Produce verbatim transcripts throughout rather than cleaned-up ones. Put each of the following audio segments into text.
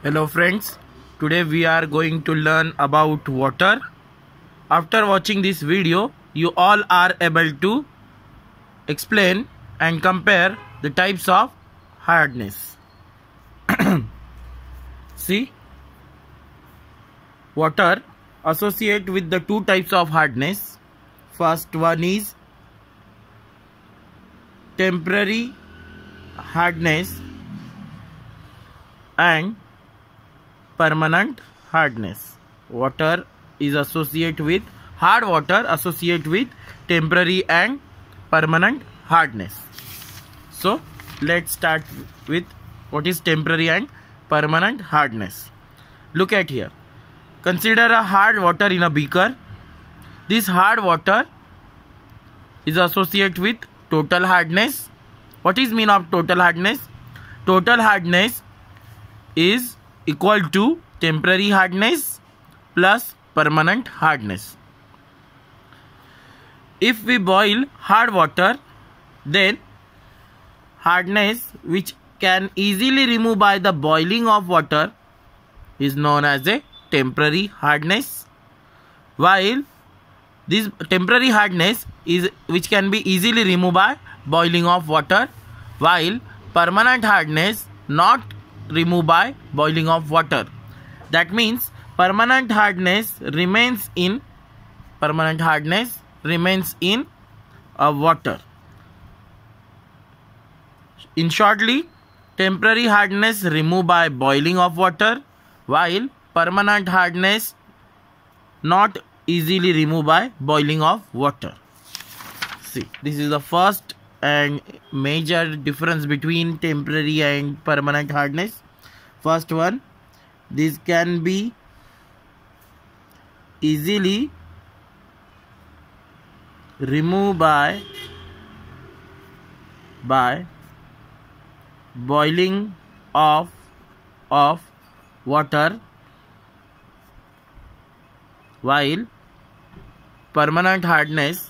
Hello friends, today we are going to learn about water. After watching this video, you all are able to explain and compare the types of hardness. See, water associate with the two types of hardness. First one is temporary hardness and permanent hardness. Water is associated with hard water associate with temporary and permanent hardness. So let's start with what is temporary and permanent hardness. Look at here. Consider a hard water in a beaker. This hard water is associated with total hardness. What is mean of total hardness? Total hardness is equal to temporary hardness plus permanent hardness. If we boil hard water, then hardness which can easily remove by the boiling of water is known as a temporary hardness, while this temporary hardness is which can be easily removed by boiling of water, while permanent hardness not removed by boiling of water. That means permanent hardness remains in permanent hardness remains in a water. In shortly, temporary hardness removed by boiling of water, while permanent hardness not easily removed by boiling of water. See, this is the first and major difference between temporary and permanent hardness. First one, this can be easily removed by by boiling of of water, while permanent hardness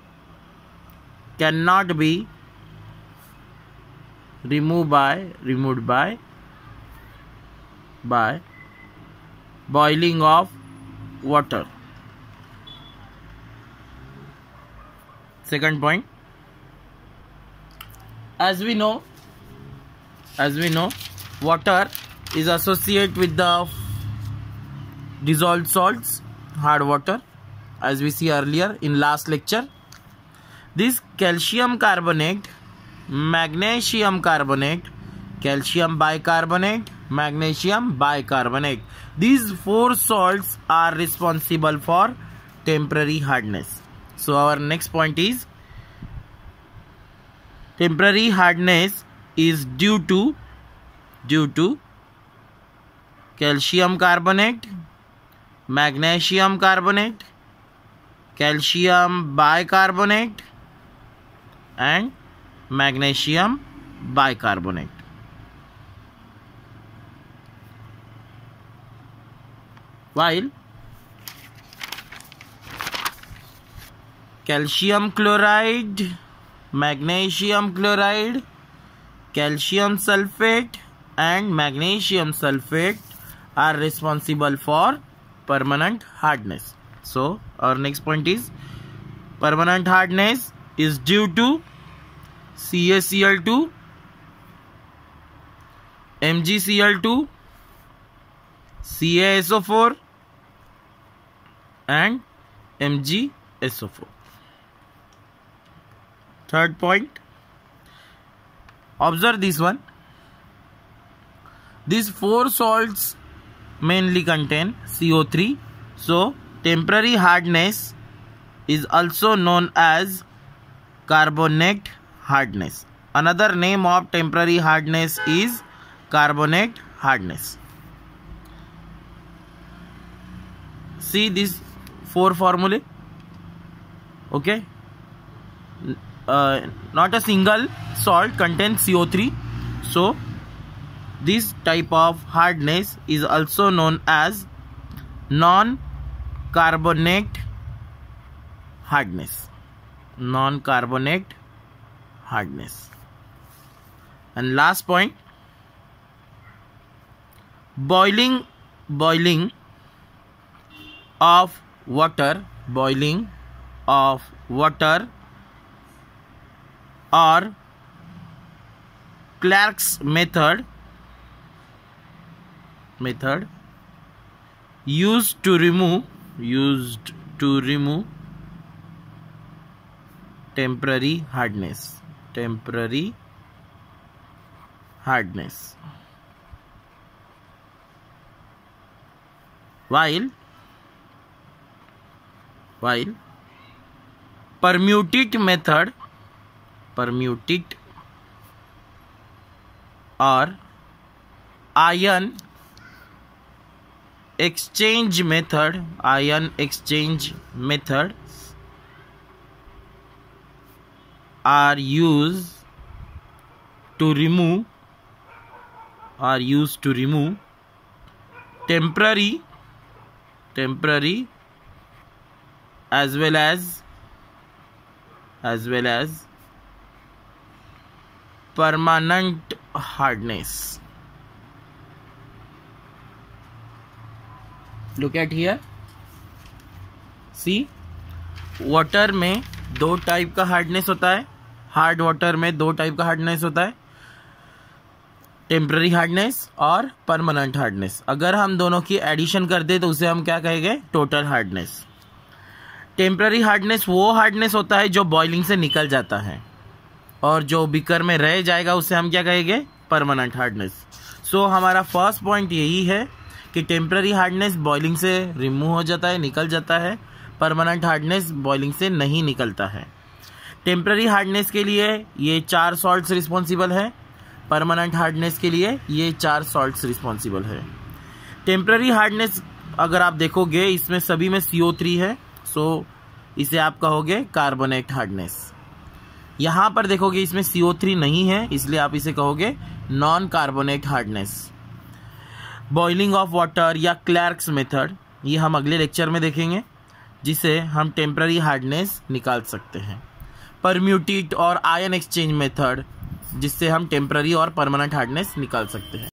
cannot be removed by removed by by boiling of water. Second point, as we know as we know water is associated with the dissolved salts, hard water, as we see earlier in last lecture. This calcium carbonate, magnesium carbonate, calcium bicarbonate, magnesium bicarbonate, these four salts are responsible for temporary hardness. So our next point is temporary hardness is due to due to calcium carbonate, magnesium carbonate, calcium bicarbonate and magnesium bicarbonate. While calcium chloride, magnesium chloride, calcium sulfate and magnesium sulfate are responsible for permanent hardness. So our next point is permanent hardness is due to C a C l two, M g C l two, C a S O four and M g S O four. Third point, observe this one. These four salts mainly contain C O three. So temporary hardness is also known as carbonate hardness. Another name of temporary hardness is carbonate hardness. See these four formulae. Okay. Uh, not a single salt contains C O three. So this type of hardness is also known as non-carbonate hardness. Non-carbonate hardness. And last point, boiling boiling of water boiling of water और Clark's method method used to remove used to remove temporary hardness temporary hardness while while permuted method permuted or ion exchange method ion exchange method are used to remove are used to remove temporary temporary as well as as well as permanent hardness. Look at here. See, water में दो type का hardness होता है. Hard water में दो type का hardness होता है, टेम्पररी हार्डनेस और परमानेंट हार्डनेस. अगर हम दोनों की एडिशन कर दे तो उसे हम क्या कहेंगे? Total hardness. टेम्पररी हार्डनेस वो हार्डनेस होता है जो बॉइलिंग से निकल जाता है, और जो बीकर में रह जाएगा उसे हम क्या कहेंगे? Permanent hardness. सो हमारा फर्स्ट पॉइंट यही है कि टेम्पररी हार्डनेस बॉइलिंग से रिमूव हो जाता है, निकल जाता है. परमानेंट हार्डनेस बॉइलिंग से नहीं निकलता है. टेम्पररी हार्डनेस के लिए ये चार सॉल्ट्स रिस्पॉन्सिबल है, परमानेंट हार्डनेस के लिए ये चार सॉल्ट्स रिस्पॉन्सिबल है. टेम्पररी हार्डनेस अगर आप देखोगे इसमें सभी में सी ओ थ्री है, सो इसे आप कहोगे कार्बोनेट हार्डनेस. यहाँ पर देखोगे इसमें सी ओ थ्री नहीं है, इसलिए आप इसे कहोगे non carbonate hardness. Boiling of water या क्लार्क्स मेथड ये हम अगले लेक्चर में देखेंगे, जिसे हम टेम्पररी हार्डनेस निकाल सकते हैं. परम्यूटेड और आयन एक्सचेंज मेथड जिससे हम टेम्पररी और परमानेंट हार्डनेस निकाल सकते हैं.